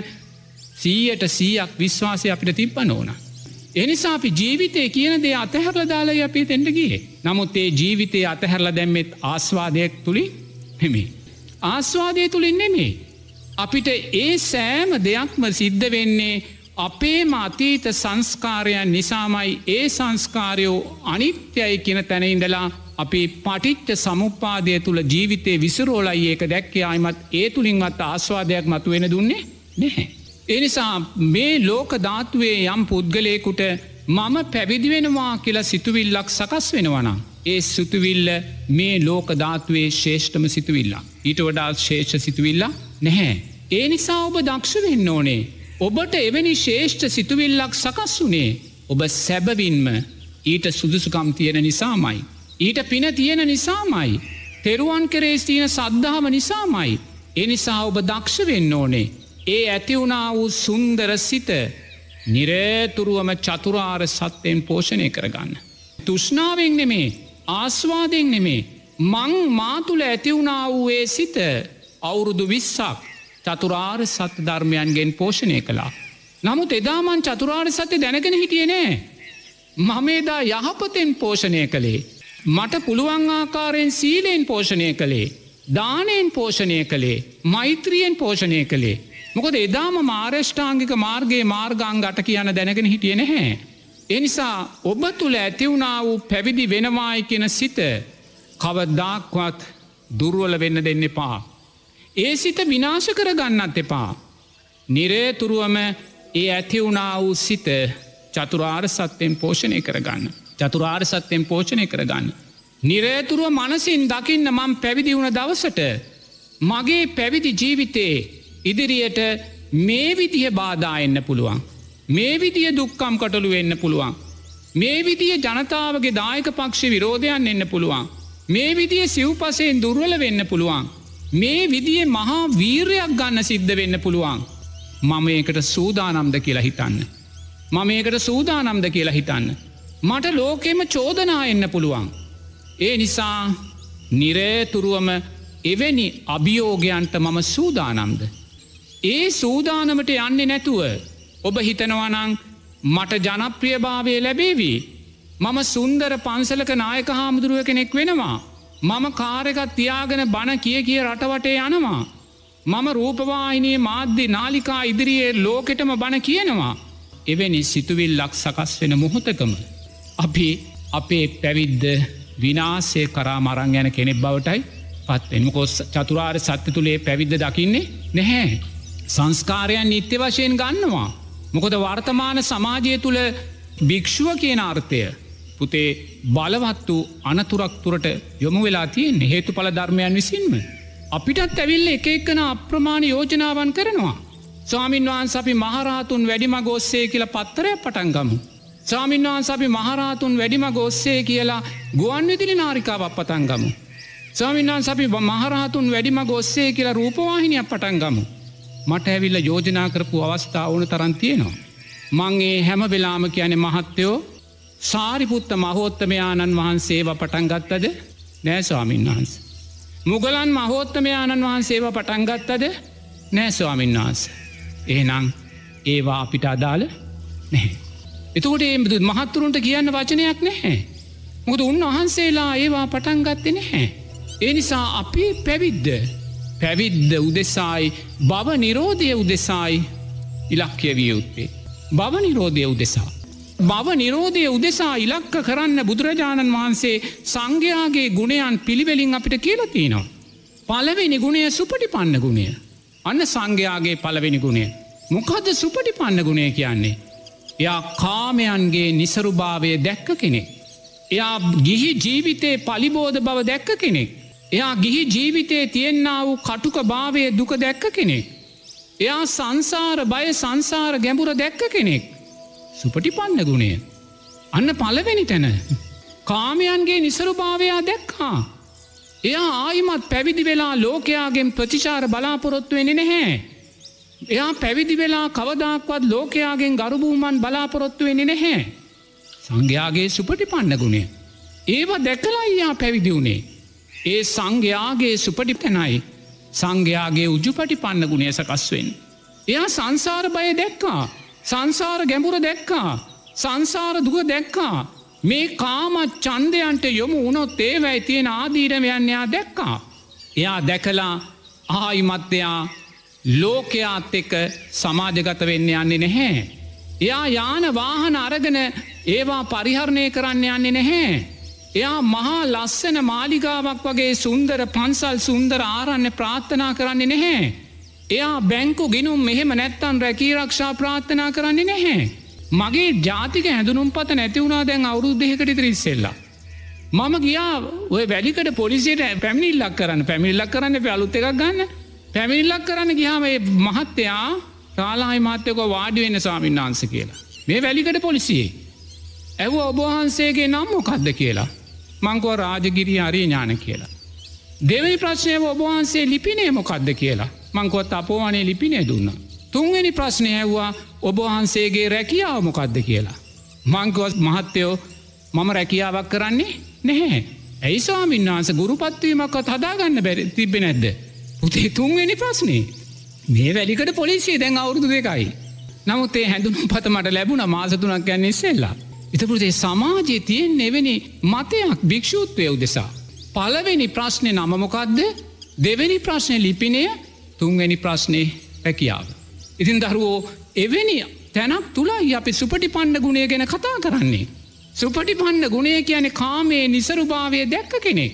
සීයට සීයක් විශ්වාසය අපිට තිබ්බ නෝන. එනිසා අපි ජීවිතය කියන දේ අතහැරල දාලයි අපේ තෙන්ට ගියේ. නමුත් ඒ ජීවිතය අතහැරල දැම්මෙත් ආස්වාදයක් තුළින් නෙමේ. ආස්වාදය තුළින් නෙමේ. අපිට ඒ සෑම දෙයක්ම සිද්ධ වෙන්නේ අපේම අතීත සංස්කාරයන් නිසාමයි ඒ සංස්කාරයෝ අනිත්‍යයි කියන තැනඉඳලා අපි පටිච්ච සමුපාදය තුළ ජීවිතය විසරෝලයි ඒක දැක්කේ අයිමත් ඒ තුළින්වත් ආස්වාදයක් මතු වෙන දුන්නේ නැහැ. එනිසා මේ ලෝක ධාතුවේ යම් පුද්ගලයකුට මම පැවිදි වෙනවා කියලා සිතුවිල්ලක් සකස් වෙනවනම් ඒ සිතුවිල්ල මේ ලෝක ධාතුවේ ශ්‍රේෂ්ඨම සිතුවිල්ල. ඊට වඩා ශ්‍රේෂ්ඨ සිතුවිල්ල නැහැ. ඒ නිසා ඔබ දක්ෂ වෙන්න ඕනේ. ඔබට එවැනි ශ්‍රේෂ්ඨ සිතුවිල්ලක් සකස් වුණේ ඔබ සැබවින්ම ඊට සුදුසුකම් තියෙන නිසාමයි. ඊට පින තියෙන නිසාමයි. තෙරුවන් කෙරේ තියෙන සද්ධාව නිසාමයි. ඒ නිසා ඔබ දක්ෂ වෙන්න ඕනේ. ඒ ඇති වුණා වූ සුන්දර සිත නිරේතුරුවම චතුරාර් සත්‍යයෙන් පෝෂණය කරගන්න. තුෂ්ණාවෙන් නෙමේ, ආස්වාදයෙන් නෙමේ, මං මා තුළ ඇති වුණා වූ ඒ සිත අවුරුදු විස්සක් චතුරාර් සත්‍ය ධර්මයන්ගෙන් පෝෂණය කළා. නමුත් එදාමන් චතුරාර් සත්‍ය දැනගෙන හිටියේ නෑ. මම එදා යහපතෙන් පෝෂණය කළේ. මට පුළුවන් ආකාරයෙන් සීලෙන් පෝෂණය කළේ. දානයෙන් පෝෂණය කළේ. මෛත්‍රියෙන් පෝෂණය කළේ. මොකද එදාම මාර්ෂ්ඨාංගික මාර්ගයේ මාර්ගාංග අට කියන දැනගෙන හිටියේ නැහැ. එනිසා ඔබ තුළ ඇතිවුණා වූ පැවිදි වෙනවායි කියන සිත කවදාක්වත් දුර්වල වෙන්න දෙන්න එපා. ඒ සිත විනාශ කර ගන්නත් එපා. නිරේතුරුවම ඒ ඇතිවුණා වූ සිත චතුරාර් සත්‍යයෙන් පෝෂණය කරගන්න. චතුරාර් සත්‍යයෙන් පෝෂණය කරගන්න. නිරේතුරුව මනසින් දකින්න මම පැවිදි වුණ දවසට මගේ පැවිදි ජීවිතේ ඉදිරියට මේ විදිහ බාධා එන්න පුළුවන්. මේ විදිය දුක්කම් කටළු වෙන්න පුළුවන්. මේ විදිය ජනතාවගේ දායක පක්ෂ විරෝධයන් එන්න පුළුවන්. මේ විදිය සිව්පසයෙන් දුර්වල වෙන්න පුළුවන්. මේ විදියේ මහා වීරයක් ගන්න සිද්ධ වෙන්න පුළුවන්. මම ඒකට සූදානම්ද කියලා හිතන්න. මම ඒකට සූදානම්ද කියලා හිතන්න. මට ලෝකෙම චෝදනා එන්න පුළුවන්. ඒ නිසා නිරේතුරුවම එවැනි අභියෝගයන්ට මම සූදානම්ද. ඒ සූදානමට යන්නේ නැතුව ඔබ හිතනවනං මට ජනප්‍රියභාවය ලැබේවී. මම සුන්දර පන්සලක නායක හාමුදුරුව කෙනෙක් වෙනවා. මම කාරකත් තියාගෙන බණ කිය කිය රටවටේ යනවා. මම රූපවාහිනයේ මාධ්‍ය නාලිකා ඉදිරියේ ලෝකෙටම බණ කියනවා. එවැනි සිතුවිල්ලක් සකස් වෙන මොහොතකම අපි අපේ පැවිද්ද විනාසය කරා මරං යන කෙනෙක් බවටයි පත්වෙන්. මොකොස් චතුරාර් සත්‍ය තුළේ පැවිද්ද දකින්නේ නැහැ. සංස්කාරයන් නිත්‍ය වශයෙන් ගන්නවා. මොකොද වර්තමාන සමාජය තුළ භික්ෂුව කියන අර්ථය පුතේ බලවත් වූ අනතුරක් තුරට යොමු වෙලා තියෙන් හේතු පල ධර්මයන් විසින්ම. අපිටත් ඇවිල්ල එක එක්කන අප්‍රමාණ යෝජනාවන් කරනවා. ස්වාමින් වහන්ස අපි මහරහතුන් වැඩිම ගොස්සේ කියලා පත්තරය පටන්ගමු. ස්වාමින් වහන්ස අපි මහරහතුන් වැඩිම ගොස්සේ කියලා ගුවන් විදිලි නාරිකාවක් පටන්ගමු. ස්වාමින් වහන්ස අපි මහරහතුන් වැඩිම ගොස්සේ කියලා රූපවාහිනියක් පටන්ගමු. මට ඇවිල්ල යෝජනා කරපු අවස්ථාව ඕන තරන් තියෙනවා. මංගේ හැම වෙලාම කියන මහත්තයෝ සාරිපුත්ත මහෝත්තමයාණන් වහන්සේව පටන්ගත්තද නෑ ස්වාමින් වහන්ස. මුගලන් මහෝත්තමයාණන් වහන්සේව පටන්ගත්තද නෑ ස්වාමින් වහන්ස. එහෙනම් ඒවා අපිට අදාළ නැහැ. එතකොට ඒ මහත්තුරුන්ට කියන්න වචනයක් නැහැ. මුද උන්වහන්සේලා ඒවා පටන්ගත්තේ නැහැ. ඒ නිසා අපි පැවිද්ද පැවිද්ද උදෙසායි බව නිරෝධය උදෙසායි ඉලක්කය විය යුත්තේ. බව නිරෝධය උදෙසා. බව නිරෝධය උදෙසා ඉලක්ක කරන්න බුදුරජාණන් වහන්සේ සංඝයාගේ ගුණයන් පිළිවෙලින් අපිට කියලතිනවා. පළවෙනි ගුණය සුපටිපන්න ගුණය. අන්න සංඝයාගේ පළවෙනි ගුණය. මොකද සුපටිපන්න ගුණය කියන්නේ. එයා කාමයන්ගේ නිසරුභාවය දැක්ක කෙනෙක්. එයා ගිහි ජීවිතේ පලිබෝධ බව දැක්ක කෙනෙක්. එයා ගිහි ජීවිතයේ තියෙන්න්නා වූ කටුක භාවය දුක දැක්ක කෙනෙක්. එයා සංසාර බය සංසාර ගැඹුර දැක්ක කෙනෙක්. සුපටිපන්න ගුණය. අන්න පලවෙනි තැන. කාමයන්ගේ නිසරුභාවයා දැක්කා. එයා ආයිමත් පැවිදි වෙලා ලෝකයාගෙන් ප්‍රතිචාර බලාපොරොත්තු වෙන නැහැ. එයා පැවිදි වෙලා කවදක්වත් ලෝකයාගෙන් ගරුබූමන් බලාපොරොත්තු වෙන නැහැ. සංඝයාගේ සුපටිපන්න ගුණය. ඒවා දැකලා යා පැවිදි වුණේ. ඒ සංඝයාගේ සුපටිපනයි සංඝයාගේ උජුපටි පන්න ගුණය සකස්වෙන්. එයා සංසාර බය දැක්කා. සංසාර ගැඹුර දැක්කා. සංසාර දුක දැක්කා. මේ කාම චන්දයන්ට යොමු උනොත් ඒවැයි තියෙන ආදීරවයන් එයා දැක්කා. එයා දැකලා ආයිමත්‍යයා ලෝකයාත් එක්ක සමාජගත වෙන්න යන්නේ නැහැ. එයා යාන වාහන අරගෙන ඒවා පරිහරණය කරන්න යන්නේ නැහැ. එයා මහා ලස්සන මාලිගාවක් වගේ සුන්දර පන්සල් සුන්දර ආරන්න ප්‍රාර්ථනා කරන්නේ නැහැ. එයා බැංකු ගිනුම් මෙහෙම නැත්තන් රැකීරක්ෂා ප්‍රාර්ථනා කරන්නේ නැහැ. මගේ ජාතික හැඳුනුම් පත නැතිවුණා දැන් අවුරුද් දෙකකට ඉතිරි ඉස්සෙල්ලා. මම ගියා ඔය වැලිකඩ පොලිසියට පැමිණිල්ලක් කරන්න පැමිණිල්ලක් කරන්න අලුත් එකක් ගන්න පැමිණිල්ලක් කරන්න ගියාම මේ මහත්තයා රාලහාමි මහත්තයව වාඩි වෙන්න ස්වාමීන් වහන්සේ කියලා. මේ වැලිකඩ පොලිසියේ. ඇහුවා ඔබ වහන්සේගේ නම මොකක්ද කියලා. මං කිව්වා රාජගිරිය හරි ඥාන කියලා. දෙවෙනි ප්‍රශ්නය ඔබ වහන්සේ ලිපිනේ මොකක්ද කියලා. මං කිව්වා තපෝවනේ ලිපිනේ දුන්නා. තුන්වෙනි ප්‍රශ්නේ ඇහුවා ඔබ වහන්සේගේ රැකියාව මොකක්ද කියලා. මං කිව්වා මහත්තයෝ මම රැකියාවක් කරන්නේ නැහැ. ඇයි ස්වාමීන් වහන්සේ ගුරුපත් වීමක්වත් හදාගන්න බැරි තිබ්බේ නැද්ද? පුතේ තුන්වෙනි ප්‍රශ්නේ. මේ වැලිකඩ පොලිසිය දැන් අවුරුදු දෙකයි. නමුත් ඒ හැඳුනුම්පත මට ලැබුණා මාස තුනක් යන ඉස්සෙල්ලා. එතකොට ඒ සමාජයේ තියෙන එවැනි මතයක් භික්ෂුත්වයේ උදෙසා. පළවෙනි ප්‍රශ්නේ නම මොකද්ද? දෙවෙනි ප්‍රශ්නේ ලිපිනය, තුන්වෙනි ප්‍රශ්නේ රැකියාව. ඉතින් දරුවෝ එවැනි තැනක් තුලයි අපි සුපටිපන්න ගුණය ගැන කතා කරන්නේ. සුපටිපන්න ගුණය කියන්නේ කාමයේ නිසරුභාවය දැක්ක කෙනෙක්.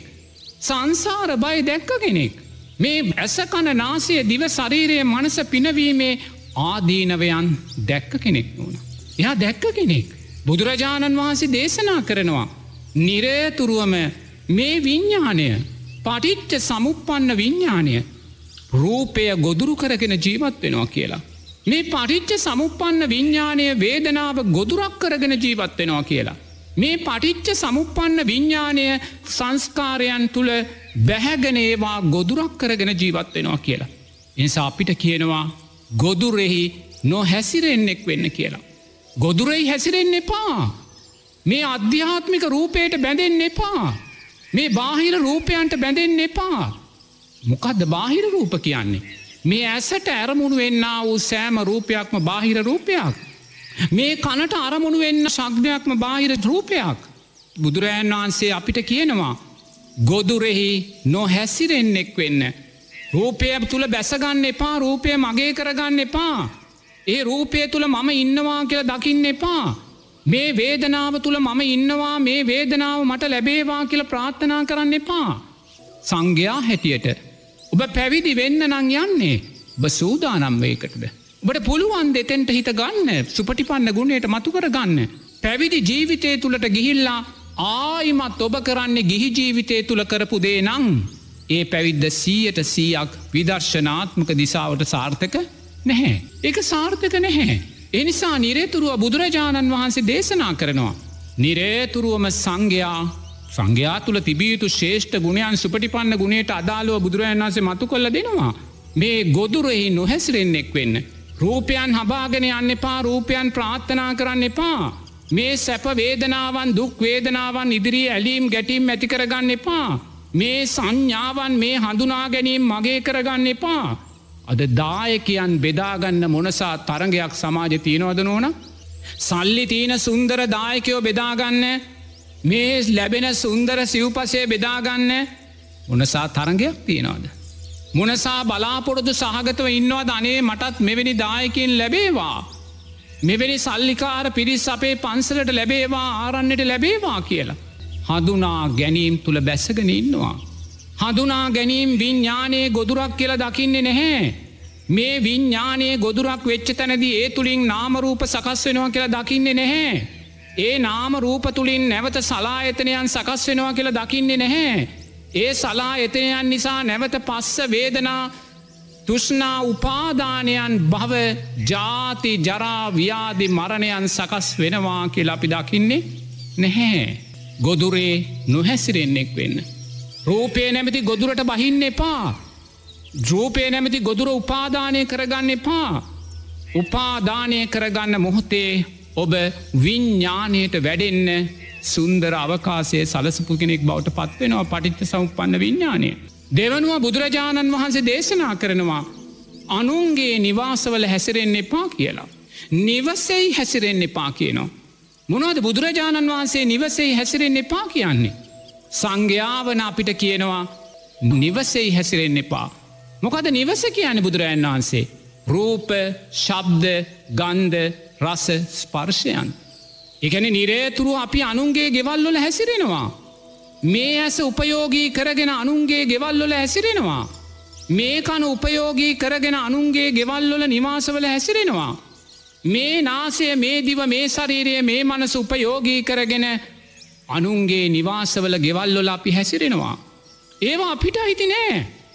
සංසාර බය දැක්ක කෙනෙක්. මේ ඇස කන නාසය දිව ශරීරයේ මනස පිනවීමේ ආදීනවයන් දැක්ක කෙනෙක් වුණ. එයා දැක්ක කෙනෙක්. බුදුරජාණන් වහන්සේ දේශනා කරනවා. නිරේතුරුවම මේ විඤ්ඥානය පටිච්ච සමුප්පන්න විඤ්ඥානය රූපය ගොදුරු කරගෙන ජීවත් වෙනවා කියලා. මේ පටිච්ච සමුප්පන්න විඤ්ඥානය වේදනාව ගොදුරක් කරගෙන ජීවත් වෙනවා කියලා. මේ පටිච්ච සමුප්පන්න විඤ්ඥානය සංස්කාරයන් තුළ බැහැගෙන ඒවා ගොදුරක් කරගෙන ජීවත් වෙනවා කියලා. එනිසා අපිට කියනවා ගොදුරෙහි නො හැසිරෙන්නෙක් වෙන්න කියලා. ගොදුරෙහි හැසිරෙන්න එපා. මේ අධ්‍යාත්මික රූපයට බැඳෙන්න එපා. මේ බාහිර රූපයන්ට බැඳෙන්න එපා. මොකක්ද බාහිර රූප කියන්නේ? මේ ඇසට ඇරමුණු වෙන්න වූ සෑම රූපයක්ම බාහිර රූපයක්. මේ කනට අරමුණු වෙන්න ශබ්දයක්ම බාහිර රූපයක්. බුදුරජාණන් වහන්සේ අපිට කියනවා ගොදුරෙහි නොහැසිරෙන්නෙක් වෙන්න. රූපය තුළ බැසගන්න එපා. රූපය මගේ කරගන්න එපා. ඒ රූපය තුළ මම ඉන්නවා කියලා දකින්න එපා. මේ වේදනාව තුළ මම ඉන්නවා මේ වේදනාව මට ලැබේවා කියලා ප්‍රාර්ථනා කරන්න එපා. සංඝයා හැටියට ඔබ පැවිදි වෙන්න නම් යන්නේ ඔබ සූදානම් වේකටද? ඔබට පුළුවන් දෙතෙන්ට හිත ගන්න සුපටිපන්න ගුණයට මතු කර ගන්න. පැවිදි ජීවිතය තුළට ගිහිල්ලා ආයිමත් ඔබ කරන්නේ ගිහි ජීවිතය තුළ කරපු දේ නම් ඒ පැවිද්ද සීයට සීයක් විදර්ශනාත්මක දිසාවට සාර්ථක නැහැ. ඒක සාර්ථක නැහැ. ඒ නිසා නිරේතුරුව බුදුරජාණන් වහන්සේ දේශනා කරනවා. නිරේතුරුවම සංඝයා සංඝයා තුළ තිබිය යුතු ශ්‍රේෂ්ඨ ගුණයන් සුපටිපන්න ගුණයට අදාළව බුදුරජාණන් වහන්සේ මතු කළ දෙනවා. මේ ගොදුරෙහි නොහැසිරෙන්නෙක් වෙන්න. රූපයන් හබාගෙන යන්න එපා. රූපයන් ප්‍රාර්ථනා කරන්න එපා. මේ සැප වේදනාවන් දුක් වේදනාවන් ඉදිරියේ ඇලීම් ගැටීම් ඇති කරගන්න එපා. මේ සංඥාවන් මේ හඳුනා ගැනීම මගේ කරගන්න එපා. අද දායකයන් බෙදාගන්න මොනසා තරගයක් සමාජ තියෙනවද නෝනා? සල්ලි තියෙන සුන්දර දායකයෝ බෙදාගන්න මේ ලැබෙන සුන්දර සිව්පසය බෙදාගන්න මොනසා තරගයක් තියෙනවද? මොනසා බලාපොරොත්තු සහගතව ඉන්නවද අනේ මටත් මෙවැනි දායකයන් ලැබේවා. මෙවැනි සල්ලිකාර පිරිස් අපේ පන්සලට ලැබේවා ආරන්නට ලැබේවා කියලා. හඳුනා ගැනීම් තුළ බැසගෙන ඉන්නවා. හඳුනා ගැනීම් විඤ්ඥානයේ ගොදුරක් කියලා දකින්නේ නැහැ. මේ විඤ්ඥානයේ ගොදුරක් වෙච්ච තැනදී ඒ තුළින් නාමරූප සකස් වෙනවා කියලා දකින්නේ නැහැ. ඒ නාම රූප තුළින් නැවත සලායතනයන් සකස් වෙනවා කියලා දකින්නේ නැහැ. ඒ සලායතනයන් නිසා නැවත පස්ස වේදනා තුෂ්ණා උපාදානයන් භව ජාති ජරා ව්‍යාධි මරණයන් සකස් වෙනවා කියලා අපි දකින්නේ නැහැ. ගොදුරේ නොහැසිරෙන්නෙක් වෙන්න. රූපය නැමති ගොදුරට බහින්න එපා. රූපය නැමති ගොදුර උපාදානය කරගන්න එපා. උපාදානය කරගන්න මොහොතේ ඔබ විඤ්ඥානයට වැඩෙන්න සුන්දර අවකාශයේ සලසපු කෙනෙක් බවට පත්වෙනවා පටිච්ච සමුප්පන්න විඤ්ඥානය. දෙවනුව බුදුරජාණන් වහන්සේ දේශනා කරනවා අනුන්ගේ නිවාසවල හැසිරෙන්න එපා කියලා. නිවසෙයි හැසිරෙන්න එපා කියනවා. මොනවද බුදුරජාණන් වහන්සේ නිවසෙයි හැසිරෙන්න එපා කියන්නේ? සංඝයාවන අපිට කියනවා නිවසෙයි හැසිරෙන්න එපා. මොකද නිවස කියන්නේ බුදුරජාණන් වහන්සේ? රූප, ශබ්ද, ගන්ධ, රස, ස්පර්ශයන්. ඒ කියන්නේ නිරේතුරු අපි අනුන්ගේ ගෙවල් වල හැසිරෙනවා. මේ ඇස උපයෝගී කරගෙන අනුන්ගේ ගෙවල් වල හැසිරෙනවා. මේ කන උපයෝගී කරගෙන අනුන්ගේ ගෙවල් වල නිවාසවල හැසිරෙනවා. මේ නාසය, මේ දිව, මේ ශරීරය, මේ මනස උපයෝගී කරගෙන අනුන්ගේ නිවාසවල ගෙවල්ලොල අපි හැසිරෙනවා. ඒවා අපිට අයිති නෑ.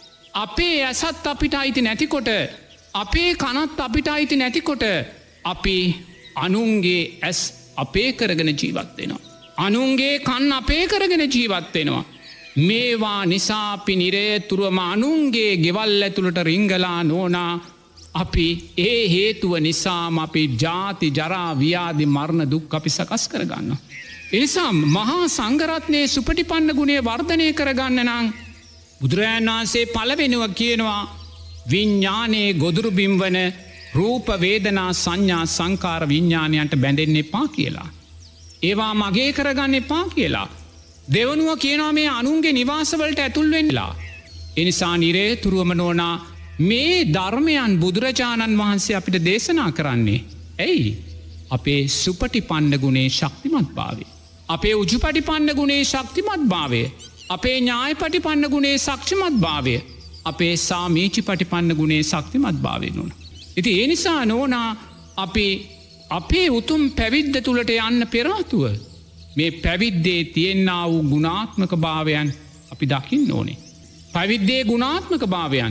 අපේ ඇසත් අපිට අයිති නැතිකොට අපේ කනත් අපිට අයිති නැතිකොට අපි අනුන්ගේ ඇස් අපේ කරගෙන ජීවත් වෙනවා. අනුන්ගේ කන් අපේ කරගෙන ජීවත් වෙනවා. මේවා නිසා අපි නිරේතුරුවම අනුන්ගේ ගෙවල් ඇතුළට රිංගලා නෝනා අපි ඒ හේතුව නිසාම අපි ජාති ජරා ව්‍යාධි මරණ දුක් අපි සකස් කරගන්න. එනිසා මහා සංඝරත්නයේ සුපටිපන්න ගුණය වර්ධනය කරගන්න නම් බුදුරජාණන් වහන්සේ පළවෙනුව කියනවා විඤ්ඤාණයේ ගොදුරු බිම්වන රූප වේදනා සංඥා සංකාර විඤ්ඤාණයන්ට බැඳෙන්න එපා කියලා. ඒවා මගේ කරගන්න එපා කියලා. දෙවනුව කියනවා මේ අනුන්ගේ නිවාසවලට ඇතුල් වෙන්නලා. එනිසා නිරේතුරුවම නෝනා මේ ධර්මයන් බුදුරජාණන් වහන්සේ අපිට දේශනා කරන්නේ. ඇයි? අපේ සුපටිපන්න ගුණේ ශක්තිමත් භාවය. අපේ උජුපටිපන්න ගුණේ ශක්තිමත් භාවය. අපේ ඥායපටිපන්න ගුණේ ශක්තිමත් භාවය. අපේ සාමීචි පටිපන්න ගුණේ ශක්තිමත් භාවය නොන. ඉති ඒ නිසා නෝනා අපි අපේ උතුම් පැවිද්ද තුළට යන්න පෙරාතුව මේ පැවිද්දේ තියෙන්නා වූ ගුණාත්මක භාවයන් අපි දකින්න ඕනේ. පැවිද්දේ ගුණාත්මක භාවයන්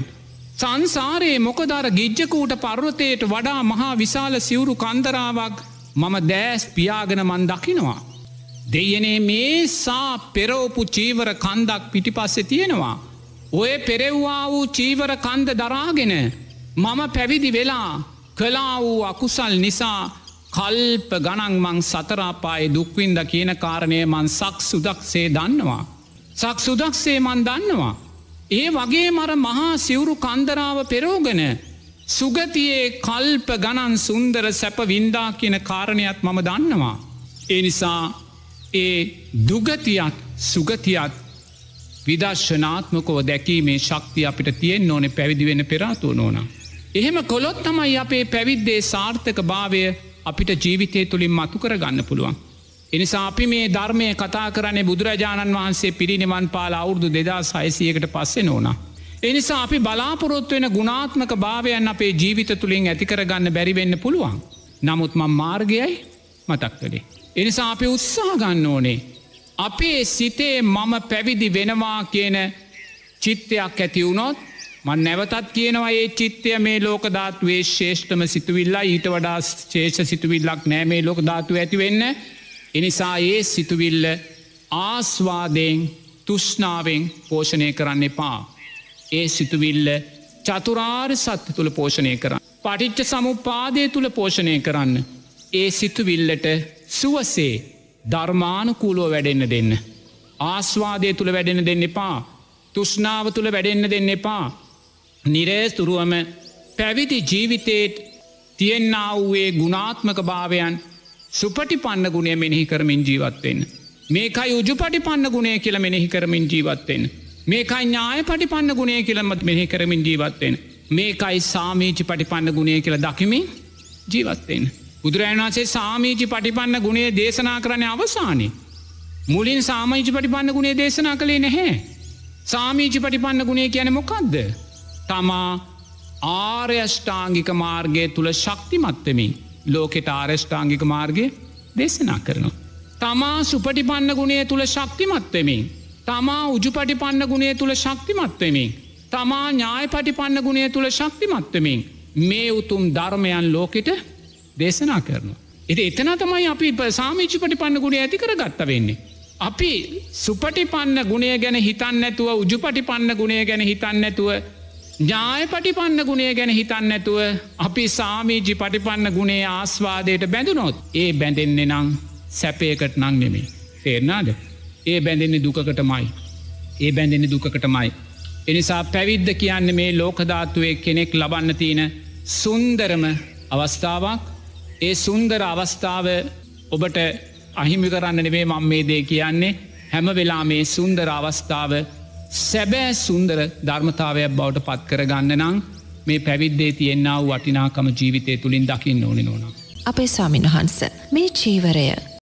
සංසාරයේ මොකදර ගිජ්ජකූට පර්වතයට වඩා මහා විශාල සිවුරු කන්දරාවක් මම දෑස් පියාගෙන මන් දකිනවා. දෙයනේ මේ සා පෙරෝපු චීවර කන්දක් පිටිපස්සෙ තියෙනවා. ඔය පෙරෙව්වා වූ චීවර කන්ද දරාගෙන මම පැවිදි වෙලා කලා වූ අකුසල් නිසා කල්ප ගණන් මං සතරාපායේ දුක්වින්ද කියන කාරණය මන් සක් සුදක්සේ දන්නවා. සක් සුදක්සේ මන් දන්නවා. ඒ වගේ මර මහා සිවුරු කන්දරාව පෙරෝගන සුගතියේ කල්ප ගණන් සුන්දර සැප වින්දා කියන කාරණයක් මම දන්නවා. ඒ නිසා ඒ දුගතියත් සුගතියත් විදර්ශනාත්මකෝ දැකීමේ ශක්තිය අපිට තියෙන් ඕනෙ පැවිදි වෙන පෙරාතුව නෝනා. එහෙම කොළොත් තමයි අපේ පැවිද්දේ සාර්ථක භාවය අපිට ජීවිතය තුළින් මතු කර ගන්න පුළුවන්. එනිසා අපි මේ ධර්මය කතා කරන්නේ බුදුරජාණන් වහන්සේ පිරිනිවන් පාල අවුරුදු දෙදස් හයසියකට පස්සේ නෝනා. එනිසා අපි බලාපොරොත්තු වෙන ගුණාත්මක භාවයන් අපේ ජීවිත තුළින් ඇතිකරගන්න බැරිවෙන්න පුළුවන්. නමුත් මං මාර්ගයයි මතක් කළේ. එනිසා අපි උත්සාහ ගන්න ඕනේ. අපේ සිතේ මම පැවිදි වෙනවා කියන චිත්තයක් ඇති වුණොත් මන් නැවතත් කියනවා ඒ චිත්තය මේ ලෝකධාතුවේ ශේෂ්ඨම සිතුවිල්ලා ඊට වඩා ශේෂ සිතුවිල්ලක් නෑ මේ ලෝකධාතුව ඇතිවෙන්න. එනිසා ඒ සිතුවිල්ල ආස්වාදයෙන් තුෂ්ණාවෙන් පෝෂණය කරන්න එපා. ඒ සිතුවිල්ල චතුරාර් සත්‍ය තුළ පෝෂණය කරන්න. පටිච්ච සමුප්පාදය තුළ පෝෂණය කරන්න. ඒ සිතුවිල්ලට සුවසේ ධර්මානුකූලෝ වැඩෙන්න දෙන්න. ආස්වාදය තුළ වැඩෙන දෙන්න එපා. තුෂ්ණාව තුළ වැඩෙන්න දෙන්න එපා. නිරේස්තුරුවම පැවිදි ජීවිතේට තියෙන්නා වූයේ ගුණාත්මක භාවයන් සුපටිපන්න ගුණය මෙනෙහි කරමින් ජීවත්වෙන්න. මේකයි උජුපටිපන්න ගුණය කියල මෙනෙහි කරමින් ජීවත්වෙන්න. මේකයි ඥාය පටිපන්න ගුණය කියලමත් මෙහි කරමින් ජීවත්වෙන්. මේකයි සාමීචි පටිපන්න ගුණය කියල දකිමින් ජීවත්වෙන්. බුදුරජාණන් වහන්සේ සාමීචි පටිපන්න ගුණේ දේශනා කරන අවසානයේ. මුලින් සාමීචි පටිපන්න ගුණේ දේශනා කළේ නැහැ. සාමීචි පටිපන්න ගුණේ කියන මොකක්ද? තමා ආර්යෂ්ඨාංගික මාර්ගය තුළ ශක්තිමත්වමින් ලෝකෙට ආර්යෂ්ඨාංගික මාර්ගය දේශනා කරනවා. තමා සුපටිපන්න ගුණය තුළ ශක්තිමත්වමින් තමා උජුපටිපන්න ගුණය තුළ ශක්තිමත්වමින් තමා ඥාය පටිපන්න ගුණය තුළ ශක්තිමත්වමින් මේ උතුම් ධර්මයන් ලෝකෙට දේශනා කරනවා. එති එතන තමයි අපි සාමීචි පටිපන්න ගුණය ඇති කර ගත්ත වෙන්නේ. අපි සුපටිපන්න ගුණය ගැන හිතන්න නැතුව උජුපටිපන්න ගුණය ගැන හිතන්න නැතුව ඥාය පටිපන්න ගුණය ගැන හිතන්න නැතුව අපි සාමීජි පටිපන්න ගුණේ ආස්වාදයට බැඳුනොත් ඒ බැඳෙන්නේ නං සැපයකට නං නෙමේ. තේරනාද? ඒ බැඳෙන්නේ දුකකටමයි. ඒ බැඳෙන්නේ දුකකටමයි. එනිසා පැවිද්ද කියන්න මේ ලෝකධාතුවේ කෙනෙක් ලබන්න තියෙන සුන්දරම අවස්ථාවක්. ඒ සුන්දර අවස්ථාව ඔබට අහිමි කරන්න නෙවේ මං මේ දේ කියන්නේ. හැම වෙලා මේ සුන්දර අවස්ථාව සැබෑ සුන්දර ධර්මතාවයක් බවට පත් කරගන්න නං මේ පැවිද්දේ තියෙන්න්නා වූ වටිනාකම ජීවිතය තුළින් දකින්න ඕනෙ නොන.
අපේ ස්වාමින් වහන්ස මේ චීවරය